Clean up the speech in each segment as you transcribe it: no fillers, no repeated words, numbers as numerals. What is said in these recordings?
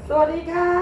สวัสดีค่ะ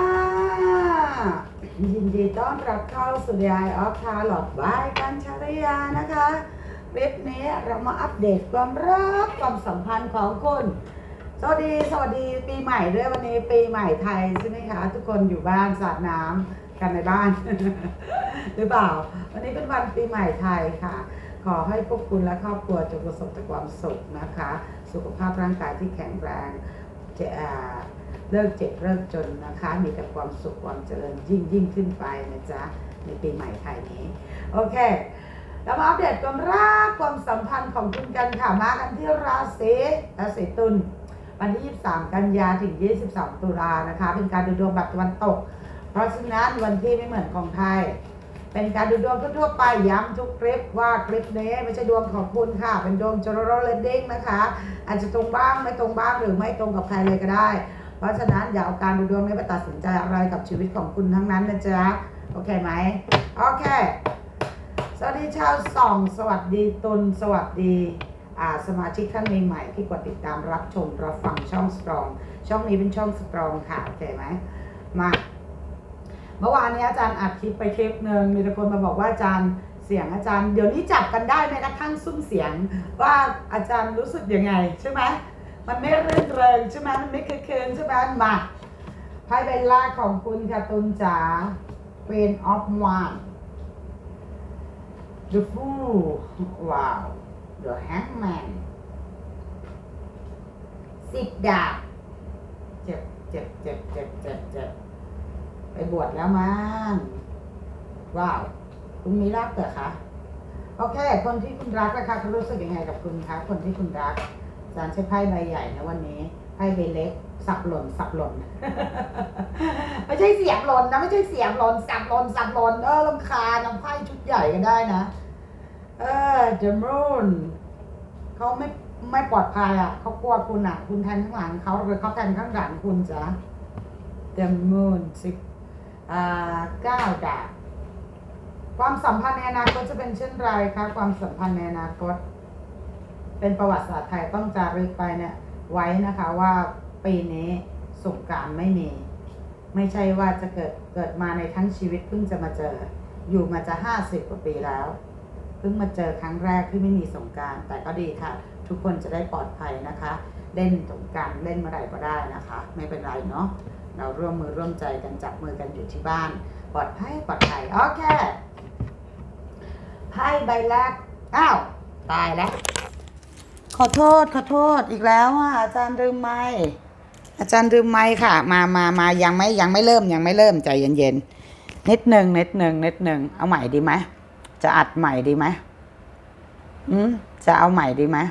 ยินดีต้อนรับเข้าสู่ The Eye of Tarot บายกัญชรยานะคะคลิปนี้เรามาอัปเดตความรักความสัมพันธ์ของคุณสวัสดีปีใหม่ด้วยวันนี้ปีใหม่ไทยใช่ไหมคะทุกคนอยู่บ้านสาดน้ำกันในบ้าน หรือเปล่าวันนี้เป็นวันปีใหม่ไทยค่ะขอให้พวกคุณและครอบครัวจงประสบแต่ความสุขนะคะสุขภาพร่างกายที่แข็งแรงเลิกเจ็บเลิกจนนะคะมีแต่ความสุขความเจริญยิ่งขึ้นไปนะจ๊ะในปีใหม่ไทยนี้โอเคเรามาอัปเดตความรักความสัมพันธ์ของคุณกันค่ะมากันที่ราศีตุลวันที่23กันยาถึง22ตุลานะคะเป็นการดูดวงแบบตะวันตกเพราะฉะนั้นวันที่ไม่เหมือนของไทยเป็นการดูดวงทั่วไปย้ำทุกคลิปว่าคลิปนี้ไม่ใช่ดวงของคุณค่ะเป็นดวง general reading นะคะอาจจะตรงบ้างไม่ตรงบ้างหรือไม่ตรงกับใครเลยก็ได้เพราะฉะนั้นอย่าเอาการดูดวงนี้ไปตัดสินใจอะไรกับชีวิตของคุณทั้งนั้นนะจ๊ะโอเคไหมโอเคสวัสดีชาวส่องสวัสดีตุลสวัสดีสมาชิกท่านใหม่ๆที่กดติดตามรับชมรับฟังช่องสตรองช่องนี้เป็นช่องสตรองค่ะโอเคไหมมาเมื่อวานนี้อาจารย์อัดคลิปไปคลิปหนึ่งมีแต่คนมาบอกว่าอาจารย์เสียงอาจารย์เดี๋ยวนี้จับกันได้แม้กระทั่งซุ้มเสียงว่าอาจารย์รู้สึกยังไงใช่ไหมมันไม่รื่นเริงใช่ไหมมันไม่คืนใช่ไหมมาไพ่ใบแรกของคุณค่ะตุลจ๋า Queen of Wands The Fool ว้าว The Hangman 10 ดาบเจ็บไปบวชแล้วมั้งว้าวคุณมีรักเหรอคะโอเคคนที่คุณรักนะคะเขารู้สึกยังไงกับคุณคะคนที่คุณรักอาจารย์ใช้ไพ่ใบใหญ่นะวันนี้ไพ่ใบเล็กสับหล่น ไม่ใช่เสียบหล่นนะไม่ใช่เสียบหล่นสับหล่นรำคาญไพ่ชุดใหญ่ก็ได้นะThe Moon เขาไม่ปลอดภัยอ่ะเขากลัวคุณอ่ะคุณแทนข้างหลังเขาหรือเขาแทนข้างหลังคุณจ้ะ The Moon 9 ดาบความสัมพันธ์ในอนาคตจะเป็นเช่นไรคะความสัมพันธ์ในอนาคตเป็นประวัติศาสตร์ไทยต้องจารึกไปเนี่ยไว้นะคะว่าปีนี้สงกรานต์ไม่ใช่ว่าจะเกิดมาในทั้งชีวิตเพิ่งจะมาเจออยู่มาจะ50 กว่าปีแล้วเพิ่งมาเจอครั้งแรกที่ไม่มีสงกรานต์แต่ก็ดีค่ะทุกคนจะได้ปลอดภัยนะคะเล่นสงกรานต์เล่นเมื่อไหร่ก็ได้นะคะไม่เป็นไรเนาะเราร่วมมือร่วมใจกันจับมือกันอยู่ที่บ้านปลอดภัยโอเคไพ่ใบแรกอ้าวตายแล้วขอโทษอีกแล้วอ่ะอาจารย์ลืมไมค์ค่ะมายังไม่เริ่มใจเย็นนิดหนึ่งเอาใหม่ดีไหมจะอัดใหม่ดีไหมจะเอาใหม่ดีไหม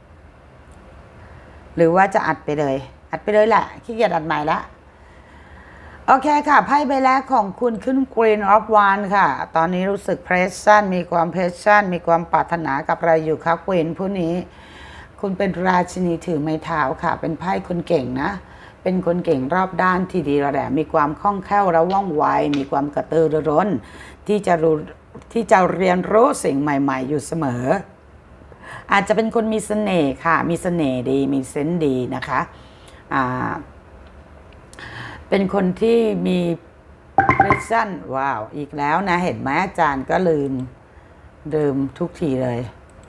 หรือว่าจะอัดไปเลยแหละขี้เกียจอัดใหม่ละโอเคค่ะไพ่ใบแรกของคุณขึ้น Queen of Wands ค่ะตอนนี้รู้สึกเพรสชั่นมีความเพรสชั่นมีความปรารถนากับอะไรอยู่ครับ Queen ผู้นี้คุณเป็นราชินีถือไม้เท้าค่ะเป็นไพ่คนเก่งนะเป็นคนเก่งรอบด้านที่ดีระดับมีความคล่องแคล่วและว่องไวมีความกระตือรือร้นที่จะเรียนรู้สิ่งใหม่ๆอยู่เสมออาจจะเป็นคนมีเสน่ห์ค่ะมีเสน่ห์ดีมีเซนส์ดีนะคะเป็นคนที่มีเพรสชั่นว้าวอีกแล้วนะเห็นไหมอาจารย์ก็ลืมทุกทีเลย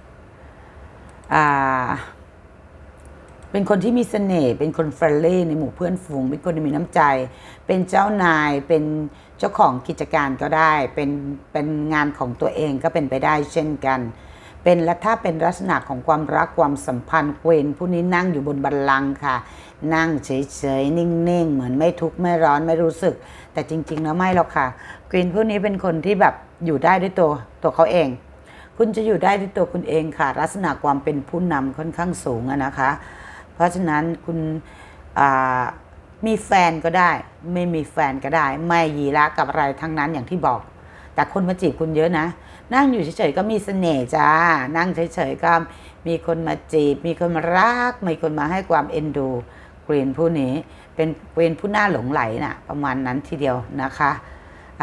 เป็นคนที่มีเสน่ห์เป็นคนเฟรนลี่ในหมู่เพื่อนฝูงเป็นคนที่มีน้ำใจเป็นเจ้านายเป็นเจ้าของกิจการก็ได้เป็นงานของตัวเองก็เป็นไปได้เช่นกันและถ้าเป็นลักษณะของความรักความสัมพันธ์เวนผู้นี้นั่งอยู่บนบัลลังก์ค่ะนั่งเฉยๆนิ่งๆเหมือนไม่ทุกข์ไม่ร้อนไม่รู้สึกแต่จริงๆแล้วไม่หรอกค่ะกรีนผู้นี้เป็นคนที่แบบอยู่ได้ด้วยตัวเขาเองคุณจะอยู่ได้ด้วยตัวคุณเองค่ะลักษณะความเป็นผู้นำค่อนข้างสูงนะคะเพราะฉะนั้นคุณมีแฟนก็ได้ไม่มีแฟนก็ได้ไม่ยีระกับอะไรทั้งนั้นอย่างที่บอกแต่คนมาจีบคุณเยอะนะนั่งอยู่เฉยๆก็มีเสน่ห์จ้านั่งเฉยๆก็มีคนมาจีบมีคนมารักมีคนมาให้ความเอ็นดูเกวียนผู้นี้เป็นผู้น่าหลงไหลน่ะประมาณนั้นทีเดียวนะคะ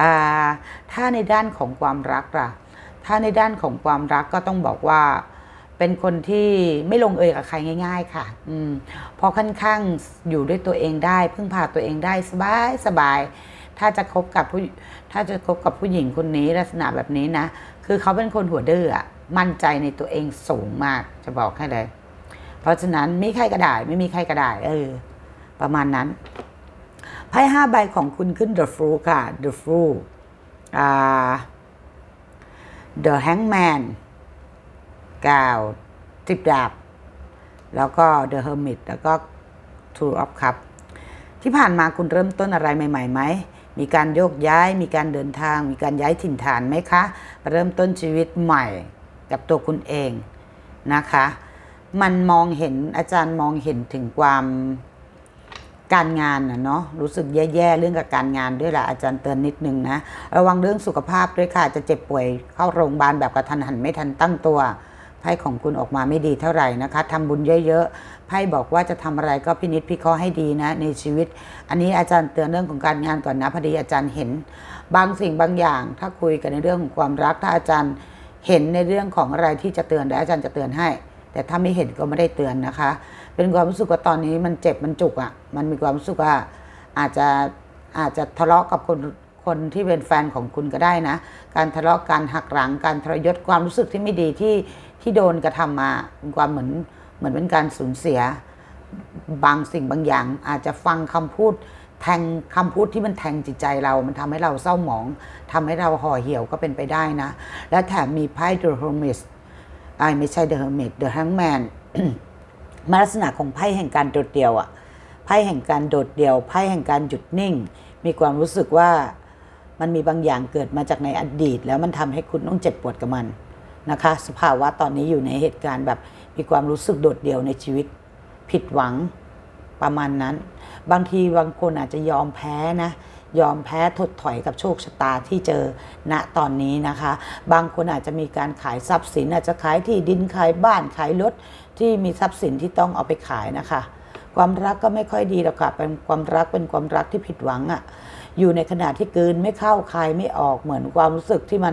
ถ้าในด้านของความรักล่ะถ้าในด้านของความรักก็ต้องบอกว่าเป็นคนที่ไม่ลงเอยกับใครง่ายๆค่ะเพราะค่อนข้างอยู่ด้วยตัวเองได้พึ่งพาตัวเองได้สบายถ้าจะคบกับผู้หญิงคนนี้ลักษณะแบบนี้นะคือเขาเป็นคนหัวดื้อมั่นใจในตัวเองสูงมากจะบอกให้เลยเพราะฉะนั้นไม่ใครก็ได้ไม่มีใครก็ได้ประมาณนั้นไพ่5 ใบของคุณขึ้น The Fool ค่ะ The Fool The Hangman 10 ดาบแล้วก็ The Hermit แล้วก็ Two of Cups ที่ผ่านมาคุณเริ่มต้นอะไรใหม่ๆไหมมีการโยกย้ายมีการเดินทางมีการย้ายถิ่นฐานไหมคะเริ่มต้นชีวิตใหม่กับตัวคุณเองนะคะมันมองเห็นอาจารย์มองเห็นถึงความการงานเนาะรู้สึกแย่ๆเรื่องกับการงานด้วยล่ะอาจารย์เตือนนิดนึงนะระวังเรื่องสุขภาพด้วยค่ะจะเจ็บป่วยเข้าโรงพยาบาลแบบกระทันหันไม่ทันตั้งตัวไพ่ของคุณออกมาไม่ดีเท่าไหร่นะคะทำบุญเยอะๆไพ่บอกว่าจะทำอะไรก็พินิจพิเคราะห์ให้ดีนะในชีวิตอันนี้อาจารย์เตือนเรื่องของการงานก่อนนะพอดีอาจารย์เห็นบางสิ่งบางอย่างถ้าคุยกันในเรื่องของความรักถ้าอาจารย์เห็นในเรื่องของอะไรที่จะเตือนแล้วอาจารย์จะเตือนให้แต่ถ้าไม่เห็นก็ไม่ได้เตือนนะคะเป็นความรู้สึกว่าตอนนี้มันเจ็บมันจุกมันมีความรู้สึกว่าอาจจะทะเลาะกับคนที่เป็นแฟนของคุณก็ได้นะการทะเลาะการหักหลังการทรยศความรู้สึกที่ไม่ดีที่โดนกระทำมาเป็นความเหมือนเป็นการสูญเสียบางสิ่งบางอย่างอาจจะฟังคำพูดแทงคำพูดที่มันแทงจิตใจเรามันทำให้เราเศร้าหมองทำให้เราห่อเหี่ยวก็เป็นไปได้นะและแถมมีไพ่ The Hermit ไม่ใช่ The Hermit The Hangman มาลักษณะของไพ่แห่งการโดดเดี่ยวไพ่แห่งการโดดเดี่ยวไพ่แห่งการหยุดนิ่งมีความรู้สึกว่ามันมีบางอย่างเกิดมาจากในอดีตแล้วมันทำให้คุณต้องเจ็บปวดกับมันนะคะสภาวะตอนนี้อยู่ในเหตุการณ์แบบมีความรู้สึกโดดเดี่ยวในชีวิตผิดหวังประมาณนั้นบางทีบางคนอาจจะยอมแพ้นะยอมแพ้ถดถอยกับโชคชะตาที่เจอณตอนนี้นะคะบางคนอาจจะมีการขายทรัพย์สินอาจจะขายที่ดินขายบ้านขายรถที่มีทรัพย์สินที่ต้องเอาไปขายนะคะความรักก็ไม่ค่อยดีหรอกค่ะเป็นความรักที่ผิดหวังอยู่ในขณะที่กลืนไม่เข้าคายไม่ออกเหมือนความรู้สึกที่มัน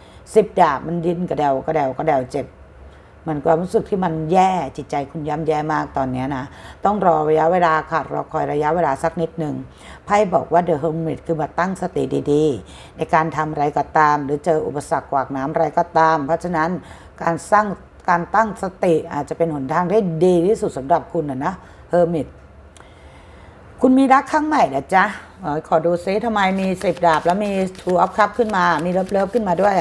10 ดาบมันดิ้นกระเดวเจ็บเหมือนความรู้สึกที่มันแย่จิตใจคุณย่ำแย่มากตอนนี้นะต้องรอระยะเวลาค่ะรอคอยระยะเวลาสักนิดหนึ่งไพ่บอกว่า The Hermit คือมาตั้งสติดีๆในการทำอะไรก็ตามหรือเจออุปสรรคขวากน้ำอะไรก็ตามเพราะฉะนั้นการตั้งสติอาจจะเป็นหนทางที่ดีที่สุดสำหรับคุณนะ Hermit คุณมีรักครั้งใหม่นะจ๊ะขอดูซิทำไมมี10 ดาบแล้วมี Two of Cups ขึ้นมามีเลิฟขึ้นมาด้วย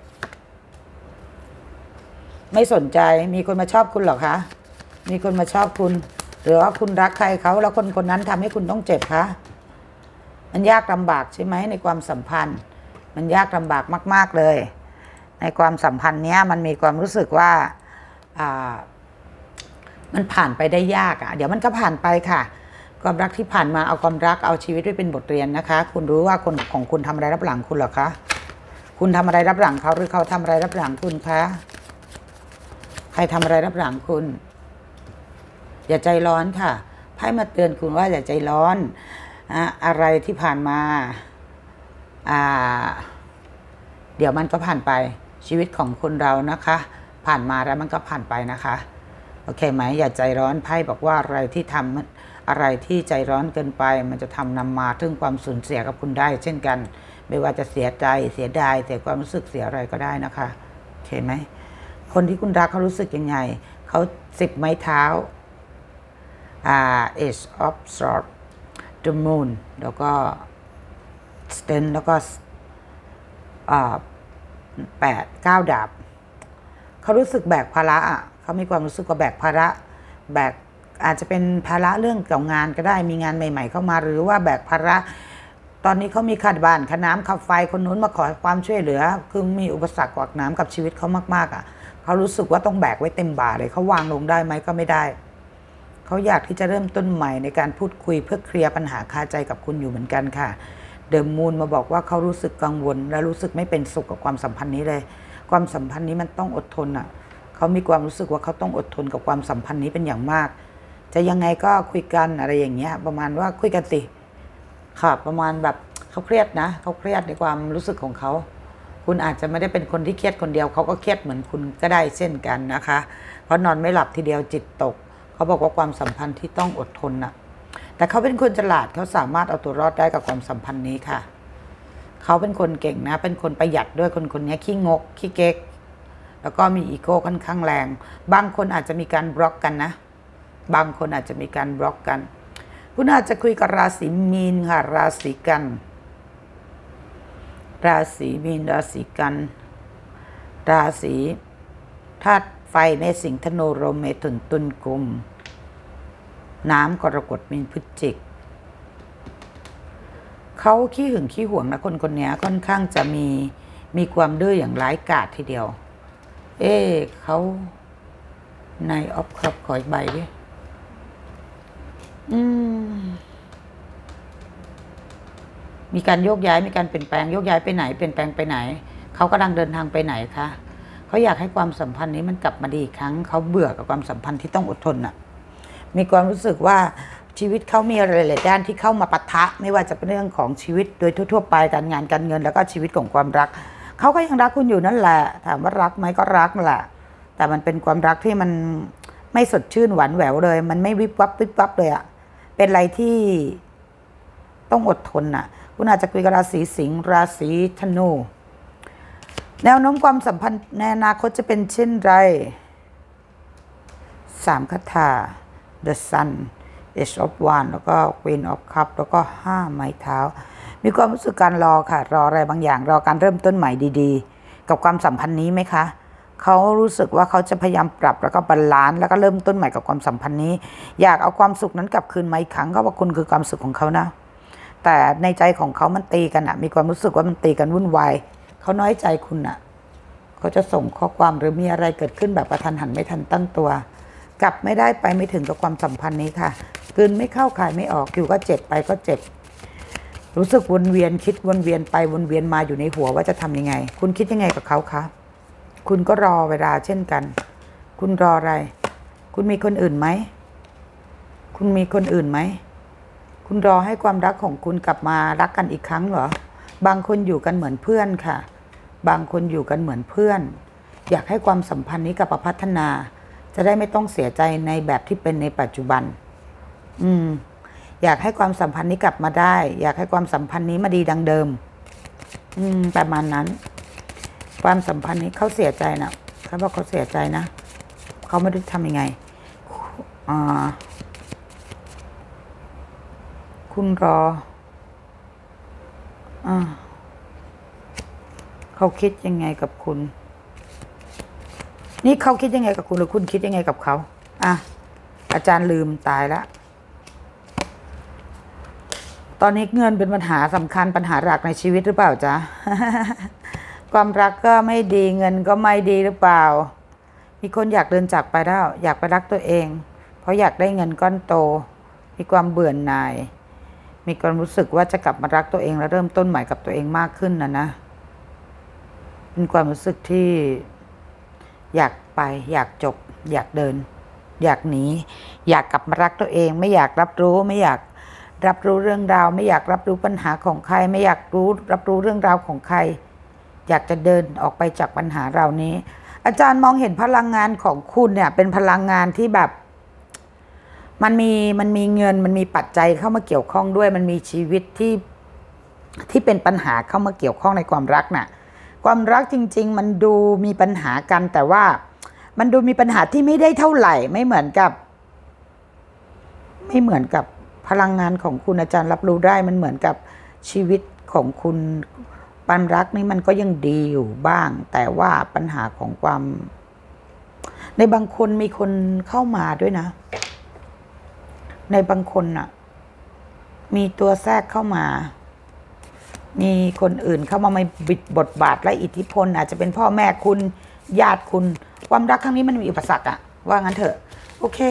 ไม่สนใจมีคนมาชอบคุณหรอคะมีคนมาชอบคุณหรือว่าคุณรักใครเขาแล้วคนนั้นทำให้คุณต้องเจ็บคะมันยากลำบากใช่ไหมในความสัมพันธ์มันยากลำบากมากๆเลยในความสัมพันธ์เนี้ยมันมีความรู้สึกว่ามันผ่านไปได้ยากเดี๋ยวมันก็ผ่านไปค่ะความรักที่ผ่านมาเอาความรักเอาชีวิตไว้เป็นบทเรียนนะคะคุณรู้ว่าคนของคุณทำอะไรรับหลังคุณหรอคะคุณทำอะไรรับหลังเขาหรือเขาทำอะไรรับหลังคุณคะใครทำอะไรรับหลังคุณอย่าใจร้อนค่ะไพ่มาเตือนคุณว่าอย่าใจร้อนอะไรที่ผ่านมาเดี๋ยวมันก็ผ่านไปชีวิตของคนเรานะคะผ่านมาแล้วมันก็ผ่านไปนะคะโอเคไหมอย่าใจร้อนไพ่บอกว่าอะไรที่ใจร้อนเกินไปมันจะนำมาถึงความสูญเสียกับคุณได้เช่นกันไม่ว่าจะเสียใจเสียดายเสียความรู้สึกเสียอะไรก็ได้นะคะโอเคไหมคนที่คุณรักเขารู้สึกยังไงเขา10 ไม้เท้าAce of Swords The Moon แล้วก็ Sten แล้วก็9 ดาบเขารู้สึกแบกภาระเขามีความรู้สึกว่าแบกภาระแบกอาจจะเป็นภาระเรื่องเกี่ยวงานก็ได้มีงานใหม่ๆเข้ามาหรือว่าแบกภาระตอนนี้เขามีค่าบ้านค่าน้ำค่าไฟคนนู้นมาขอความช่วยเหลือคือมีอุปสรรคขวากน้ำกับชีวิตเขามากๆเขารู้สึกว่าต้องแบกไว้เต็มบ่าเลยเขาวางลงได้ไหมก็ไม่ได้เขาอยากที่จะเริ่มต้นใหม่ในการพูดคุยเพื่อเคลียร์ปัญหาคาใจกับคุณอยู่เหมือนกันค่ะเดอะมูนมาบอกว่าเขารู้สึกกังวลและรู้สึกไม่เป็นสุขกับความสัมพันธ์นี้เลยความสัมพันธ์นี้มันต้องอดทนเขามีความรู้สึกว่าเขาต้องอดทนกับความสัมพันธ์นี้เป็นอย่างมากจะยังไงก็คุยกันอะไรอย่างเงี้ยประมาณว่าคุยกันสิค่ะประมาณแบบเขาเครียดนะเขาเครียดในความรู้สึกของเขาคุคุณอาจจะไม่ได้เป็นคนที่เครียดคนเดียวเขาก็เครียดเหมือนคุณก็ได้เช่นกันนะคะเพราะนอนไม่หลับทีเดียวจิตตกเขาบอกว่าความสัมพันธ์ที่ต้องอดทนน่ะแต่เขาเป็นคนฉลาดเขาสามารถเอาตัวรอดได้กับความสัมพันธ์นี้ค่ะเขาเป็นคนเก่งนะเป็นคนประหยัดด้วยคนนี้ขี้งกขี้เก๊กแล้วก็มีอีโก้ค่อนข้างแรงบางคนอาจจะมีการบล็อกกันนะบางคนอาจจะมีการบล็อกกันคุณอาจจะคุยกับราศีมีนค่ะราศีกันราศีมีนราศีกันราศีธาตุไฟเมษสิงห์ธนูลมเมถุนตุลกุมน้ำกรกฎมีนพฤศจิกเขาขี้หึงขี้หวงนะคนนี้ค่อนข้างจะมีความดื้ออย่างร้ายกาจทีเดียวเขาในออฟครับขออีกใบดิมีการโยกย้ายมีการเปลี่ยนแปลงโยกย้ายไปไหนเปลี่ยนแปลงไปไหนเขากำลังเดินทางไปไหนคะเขาอยากให้ความสัมพันธ์นี้มันกลับมาดีอีกครั้งเขาเบื่อกับความสัมพันธ์ที่ต้องอดทนน่ะมีความรู้สึกว่าชีวิตเขามีอะไรหลายด้านที่เข้ามาปะทะไม่ว่าจะเป็นเรื่องของชีวิตโดยทั่วๆไปการงานการเงินแล้วก็ชีวิตของความรักเขาก็ยังรักคุณอยู่นั่นแหละถามว่ารักไหมก็รักแหละแต่มันเป็นความรักที่มันไม่สดชื่นหวานแหววเลยมันไม่วิบวับวิบวับเลยอะเป็นอะไรที่ต้องอดทนน่ะคุณอาจจะคุยกับราศีสิงห์ราศีธนูแนวโน้มความสัมพันธ์ในอนาคตจะเป็นเช่นไร3 คาถา The Sun Ace of Wands แล้วก็ Queen of Cups แล้วก็5 ไม้เท้ามีความรู้สึกการรอค่ะรออะไรบางอย่างรอการเริ่มต้นใหม่ดีๆกับความสัมพันธ์นี้ไหมคะเขารู้สึกว่าเขาจะพยายามปรับแล้วก็บาลานซ์แล้วก็เริ่มต้นใหม่กับความสัมพันธ์นี้อยากเอาความสุขนั้นกลับคืนมาอีกครั้งก็ว่าคุณคือความสุขของเขานะแต่ในใจของเขามันตีกันอะมีความรู้สึกว่ามันตีกันวุ่นวายเขาน้อยใจคุณอะเขาจะส่งข้อความหรือมีอะไรเกิดขึ้นแบบกระทันหันไม่ทันตั้งตัวกลับไม่ได้ไปไม่ถึงกับความสัมพันธ์นี้ค่ะกลืนไม่เข้าคายไม่ออกอยู่ก็เจ็บไปก็เจ็บรู้สึกวนเวียนคิดวนเวียนไปวนเวียนมาอยู่ในหัวว่าจะทำยังไงคุณคิดยังไงกับเขาคะคุณก็รอเวลาเช่นกันคุณรออะไรคุณมีคนอื่นไหมคุณมีคนอื่นไหมคุณรอให้ความรักของคุณกลับมารักกันอีกครั้งเหรอบางคนอยู่กันเหมือนเพื่อนค่ะบางคนอยู่กันเหมือนเพื่อนอยากให้ความสัมพันธ์นี้กลับมาพัฒนาจะได้ไม่ต้องเสียใจในแบบที่เป็นในปัจจุบันอยากให้ความสัมพันธ์นี้กลับมาได้อยากให้ความสัมพันธ์นี้มาดีดังเดิมประมาณนั้นความสัมพันธ์นี้เขาเสียใจนะเขาบอกเขาเสียใจนะเขาไม่รู้ทำยังไงคุณรอเขาคิดยังไงกับคุณนี่เขาคิดยังไงกับคุณหรือคุณคิดยังไงกับเขาอาจารย์ลืมตายแล้วตอนนี้เงินเป็นปัญหาสำคัญปัญหาหลักในชีวิตหรือเปล่าจ๊ะ ความรักก็ไม่ดีเงินก็ไม่ดีหรือเปล่ามีคนอยากเดินจากไปแล้วอยากไปรักตัวเองเพราะอยากได้เงินก้อนโตมีความเบื่อหน่ายมีความรู้สึกว่าจะกลับมารักตัวเองและเริ่มต้นใหม่กับตัวเองมากขึ้นนะเป็นความรู้สึกที่อยากไปอยากจบอยากเดินอยากหนีอยากกลับมารักตัวเองไม่อยากรับรู้ไม่อยากรับรู้เรื่องราวไม่อยากรับรู้ปัญหาของใครไม่อยากรับรู้เรื่องราวของใครอยากจะเดินออกไปจากปัญหาเหล่านี้อาจารย์มองเห็นพลังงานของคุณเนี่ยเป็นพลังงานที่แบบมันมีเงินมันมีปัจจัยเข้ามาเกี่ยวข้องด้วยมันมีชีวิตที่เป็นปัญหาเข้ามาเกี่ยวข้องในความรักน่ะความรักจริงๆมันดูมีปัญหากันแต่ว่ามันดูมีปัญหาที่ไม่ได้เท่าไหร่ไม่เหมือนกับพลังงานของคุณอาจารย์รับรู้ได้มันเหมือนกับชีวิตของคุณความรักนี่มันก็ยังดีอยู่บ้างแต่ว่าปัญหาของความในบางคนมีคนเข้ามาด้วยนะในบางคนน่ะมีตัวแทรกเข้ามามีคนอื่นเข้ามาบิดบทบาทและอิทธิพลอาจจะเป็นพ่อแม่คุณญาติคุณความรักครั้งนี้มันมีอุปสรรคอะว่างั้นเถอะโอเค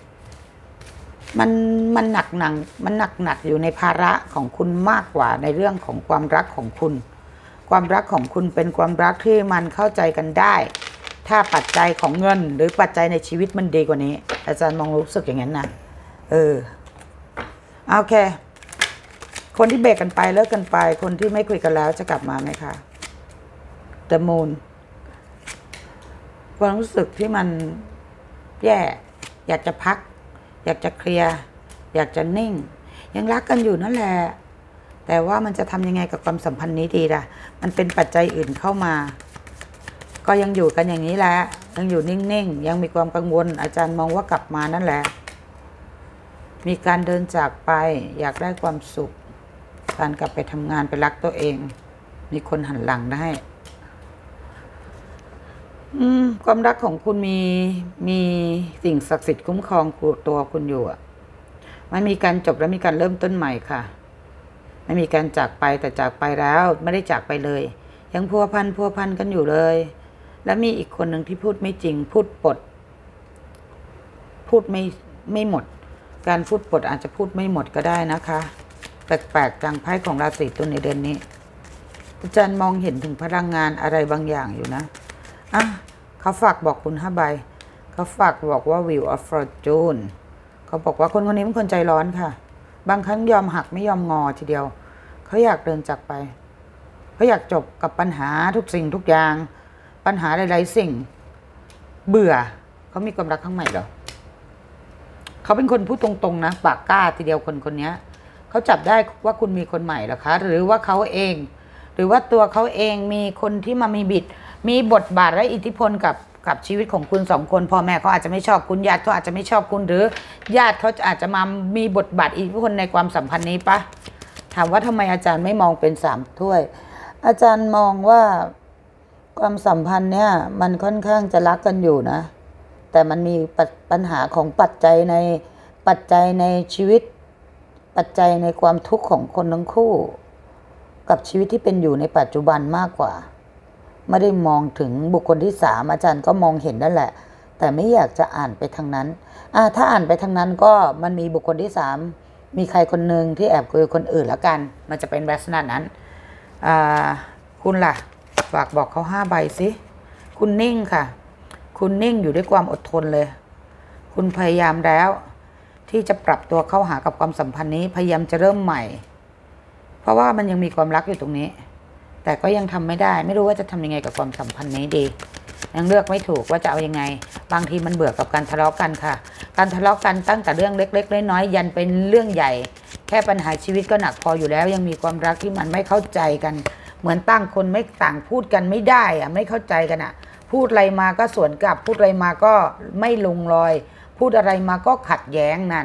มันหนักอยู่ในภาระของคุณมากกว่าในเรื่องของความรักของคุณความรักของคุณเป็นความรักที่มันเข้าใจกันได้ถ้าปัจจัยของเงินหรือปัจจัยในชีวิตมันดีกว่านี้อาจารย์มองรู้สึกอย่างนั้นนะโอเคคนที่เบรกกันไปเลิกกันไปคนที่ไม่คุยกันแล้วจะกลับมาไหมคะ the moon ความรู้สึกที่มันแย่อยากจะพักอยากจะเคลียร์อยากจะนิ่งยังรักกันอยู่นั่นแหละแต่ว่ามันจะทำยังไงกับความสัมพันธ์นี้ดีล่ะมันเป็นปัจจัยอื่นเข้ามาก็ยังอยู่กันอย่างนี้แหละยังอยู่นิ่งๆยังมีความกังวลอาจารย์มองว่ากลับมานั่นแหละมีการเดินจากไปอยากได้ความสุขการกลับไปทำงานไปรักตัวเองมีคนหันหลังได้ความรักของคุณมีสิ่งศักดิ์สิทธิ์คุ้มครองตัวคุณอยู่มันมีการจบและมีการเริ่มต้นใหม่ค่ะไม่มีการจากไปแต่จากไปแล้วไม่ได้จากไปเลยยังพัวพันกันอยู่เลยและมีอีกคนหนึ่งที่พูดไม่จริงพูดปดพูดไม่หมดการพูดปดอาจจะพูดไม่หมดก็ได้นะคะแปลกๆทางไพ่ของราศีตุลในเดือนนี้อาจารย์มองเห็นถึงพลังงานอะไรบางอย่างอยู่นะเขาฝากบอกคุณ5 ใบเขาฝากบอกว่า Wheel of Fortune เขาบอกว่าคนนี้เป็นคนใจร้อนค่ะบางครั้งยอมหักไม่ยอมงอทีเดียวเขาอยากเดินจากไปเขาอยากจบกับปัญหาทุกสิ่งทุกอย่างปัญหาหลายๆสิ่งเบื่อเขามีความรักครั้งใหม่เหรอเขาเป็นคนพูดตรงๆนะปากกล้าทีเดียวคนนี้เขาจับได้ว่าคุณมีคนใหม่เหรอคะหรือว่าเขาเองหรือว่าตัวเขาเองมีคนที่มามีบทบาทและอิทธิพลกับชีวิตของคุณ2 คนพ่อแม่เขาอาจจะไม่ชอบคุณญาติเขาอาจจะไม่ชอบคุณหรือญาติเขาอาจจะมามีบทบาทอิทธิพลในความสัมพันธ์นี้ปะถามว่าทำไมอาจารย์ไม่มองเป็น3 ถ้วยอาจารย์มองว่าความสัมพันธ์เนี่ยมันค่อนข้างจะรักกันอยู่นะแต่มันมีปัญหาของปัจจัยในชีวิตปัจจัยในความทุกข์ของคนทั้งคู่กับชีวิตที่เป็นอยู่ในปัจจุบันมากกว่าไม่ได้มองถึงบุคคลที่3อาจารย์ก็มองเห็นนั่นแหละแต่ไม่อยากจะอ่านไปทางนั้นถ้าอ่านไปทางนั้นก็มันมีบุคคลที่3มีใครคนหนึ่งที่แอบคุยกับคนอื่นแล้วกันมันจะเป็นลักษณะนั้นคุณล่ะฝากบอกเขา5 ใบสิคุณนิ่งค่ะคุณนิ่งอยู่ด้วยความอดทนเลยคุณพยายามแล้วที่จะปรับตัวเข้าหากับความสัมพันธ์นี้พยายามจะเริ่มใหม่เพราะว่ามันยังมีความรักอยู่ตรงนี้แต่ก็ยังทำไม่ได้ไม่รู้ว่าจะทำยังไงกับความสัมพันธ์นี้ดียังเลือกไม่ถูกว่าจะเอายังไงบางทีมันเบื่อกับการทะเลาะกันค่ะการทะเลาะกันตั้งแต่เรื่องเล็กๆน้อยๆยันเป็นเรื่องใหญ่แค่ปัญหาชีวิตก็หนักพออยู่แล้วยังมีความรักที่มันไม่เข้าใจกันเหมือนตั้งคนไม่ต่างพูดกันไม่ได้ไม่เข้าใจกันพูดอะไรมาก็สวนกลับพูดอะไรมาก็ไม่ลงรอยพูดอะไรมาก็ขัดแย้งนั่น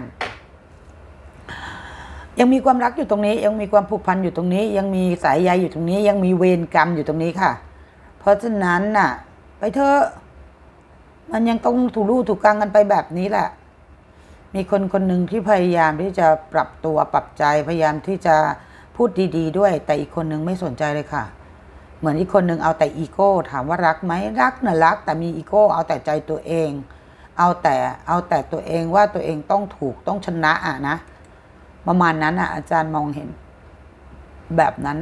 ยังมีความรักอยู่ตรงนี้ยังมีความผูกพันอยู่ตรงนี้ยังมีสายใยอยู่ตรงนี้ยังมีเวรกรรมอยู่ตรงนี้ค่ะเพราะฉะนั้นไปเถอะมันยังต้องถูรูถูกกลางกันไปแบบนี้แหละมีคนหนึ่งที่พยายามที่จะปรับตัวปรับใจพยายามที่จะพูดดีๆด้วยแต่อีกคนหนึ่งไม่สนใจเลยค่ะเหมือนอีกคนหนึ่งเอาแต่อีโก้ถามว่ารักไหมรักนะรักแต่มีอีโก้เอาแต่ใจตัวเองเอาแต่ตัวเองว่าตัวเองต้องถูกต้องชนะนะประมาณนั้นอาจารย์มองเห็นแบบนั้น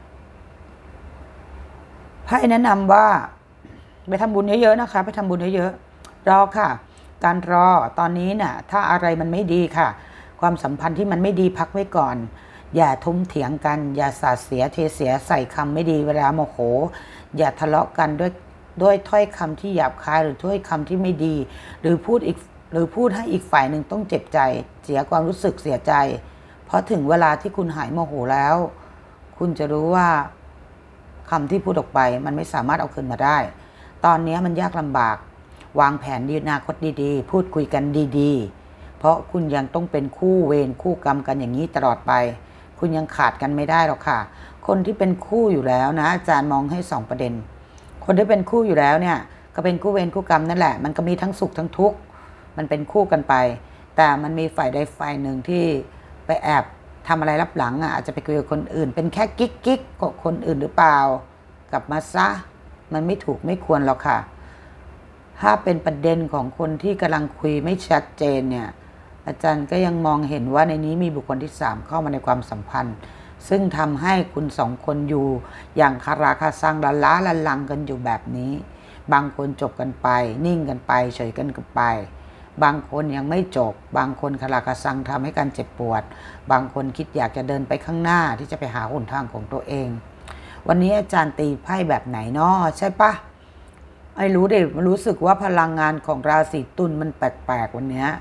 ไพ่แนะนำว่าไปทำบุญเยอะๆนะคะไปทำบุญเยอะๆรอค่ะการรอตอนนี้ถ้าอะไรมันไม่ดีค่ะความสัมพันธ์ที่มันไม่ดีพักไว้ก่อนอย่าทุ่มเถียงกันอย่าสาดเสียเทเสียใส่คำไม่ดีเวลาโมโหอย่าทะเลาะกันด้วยถ้อยคำที่หยาบคายหรือถ้อยคำที่ไม่ดีหรือพูดให้อีกฝ่ายหนึ่งต้องเจ็บใจเสียความรู้สึกเสียใจเพราะถึงเวลาที่คุณหายโมโหแล้วคุณจะรู้ว่าคำที่พูดออกไปมันไม่สามารถเอาคืนมาได้ตอนนี้มันยากลำบากวางแผนอนาคตดีๆพูดคุยกันดีๆเพราะคุณยังต้องเป็นคู่เวรคู่กรรมกันอย่างนี้ตลอดไปคุณยังขาดกันไม่ได้หรอกค่ะคนที่เป็นคู่อยู่แล้วนะอาจารย์มองให้2 ประเด็นคนที่เป็นคู่อยู่แล้วเนี่ยก็เป็นคู่เวรคู่กรรมนั่นแหละมันก็มีทั้งสุขทั้งทุกข์มันเป็นคู่กันไปแต่มันมีฝ่ายใดฝ่ายหนึ่งที่ไปแอบทำอะไรลับหลังอาจจะไปคุยกับคนอื่นเป็นแค่กิ๊กกับคนอื่นหรือเปล่ากลับมาซะมันไม่ถูกไม่ควรหรอกค่ะถ้าเป็นประเด็นของคนที่กำลังคุยไม่ชัดเจนเนี่ยอาจารย์ก็ยังมองเห็นว่าในนี้มีบุคคลที่3เข้ามาในความสัมพันธ์ซึ่งทำให้คุณ2 คนอยู่อย่างคาราคาซังละล้าละลังกันอยู่แบบนี้บางคนจบกันไปนิ่งกันไปเฉยกันไปบางคนยังไม่จบบางคนคาราคาซังทำให้การเจ็บปวดบางคนคิดอยากจะเดินไปข้างหน้าที่จะไปหาหนทางของตัวเองวันนี้อาจารย์ตีไพ่แบบไหนเนาะใช่ปะไอ้รู้เด็รู้สึกว่าพลังงานของราศีตุลมันแปลกๆวันเนี้ย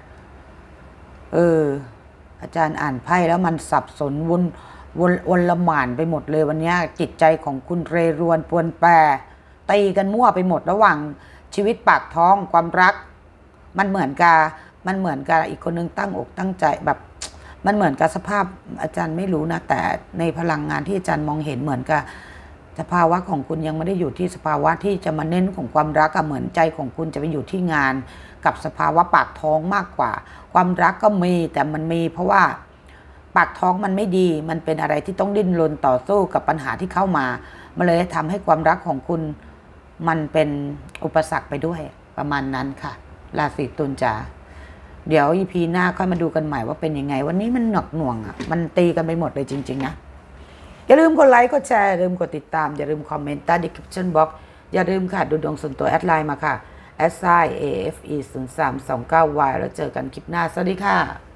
อาจารย์อ่านไพ่แล้วมันสับสนวนละหม่านไปหมดเลยวันนี้จิตใจของคุณเรรวนปวนแปรตีกันมั่วไปหมดระหว่างชีวิตปากท้องความรักมันเหมือนกับอีกคนนึงตั้งอกตั้งใจแบบมันเหมือนกับสภาพอาจารย์ไม่รู้นะแต่ในพลังงานที่อาจารย์มองเห็นเหมือนกับสภาวะของคุณยังไม่ได้อยู่ที่สภาวะที่จะมาเน้นของความรักเหมือนใจของคุณจะไปอยู่ที่งานกับสภาวะปากท้องมากกว่าความรักก็มีแต่มันมีเพราะว่าปากท้องมันไม่ดีมันเป็นอะไรที่ต้องดิ้นรนต่อสู้กับปัญหาที่เข้ามามันเลยทำให้ความรักของคุณมันเป็นอุปสรรคไปด้วยประมาณนั้นค่ะราศีตุลจ๋าเดี๋ยว EP หน้าค่อยมาดูกันใหม่ว่าเป็นยังไงวันนี้มันหนักหน่วงมันตีกันไปหมดเลยจริงๆนะอย่าลืมกดไลค์กดแชร์อย่าลืมกดติดตามอย่าลืมคอมเมนต์ใต้ description box อย่าลืมค่ะดูดวงส่วนตัวแอดไลน์มาค่ะ @AFE0329Y แล้วเจอกันคลิปหน้าสวัสดีค่ะ